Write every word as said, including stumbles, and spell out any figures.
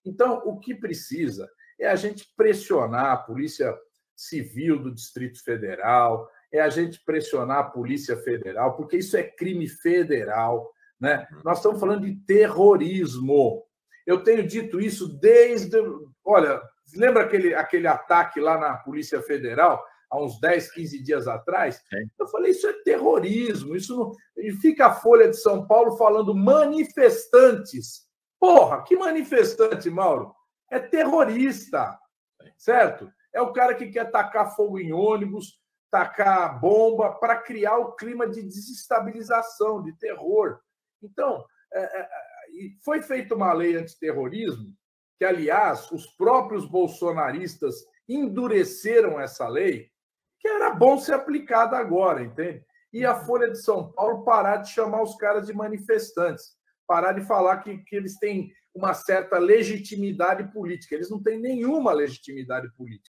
Então, o que precisa é a gente pressionar a Polícia Civil do Distrito Federal, é a gente pressionar a Polícia Federal, porque isso é crime federal, né? Nós estamos falando de terrorismo. Eu tenho dito isso desde... Olha, lembra aquele, aquele ataque lá na Polícia Federal, há uns dez, quinze dias atrás? É. Eu falei, isso é terrorismo. Isso não... E fica a Folha de São Paulo falando manifestantes. Porra, que manifestante, Mauro? É terrorista, certo? É o cara que quer tacar fogo em ônibus, tacar bomba para criar o clima de desestabilização, de terror. Então, é, é, foi feita uma lei antiterrorismo, que, aliás, os próprios bolsonaristas endureceram essa lei, que era bom ser aplicada agora, entende? E a Folha de São Paulo parar de chamar os caras de manifestantes, parar de falar que, que eles têm uma certa legitimidade política. Eles não têm nenhuma legitimidade política.